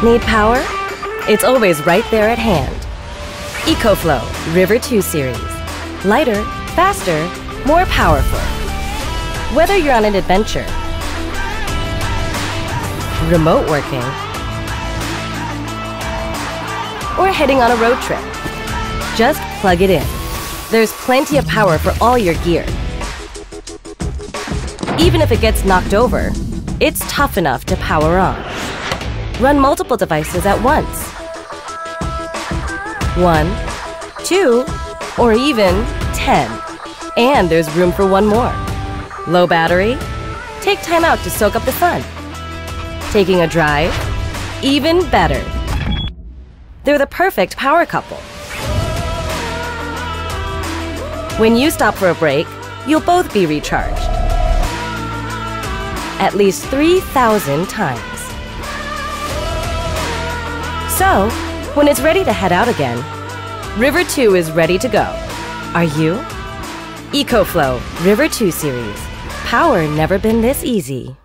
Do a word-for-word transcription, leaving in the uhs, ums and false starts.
Need power? It's always right there at hand. EcoFlow River two series. Lighter, faster, more powerful. Whether you're on an adventure, remote working, or heading on a road trip, just plug it in. There's plenty of power for all your gear. Even if it gets knocked over, it's tough enough to power on. Run multiple devices at once. One, two, or even ten. And there's room for one more. Low battery? Take time out to soak up the sun. Taking a drive? Even better. They're the perfect power couple. When you stop for a break, you'll both be recharged. At least three thousand times. So, when it's ready to head out again, River two is ready to go. Are you? EcoFlow River two series. Power never been this easy.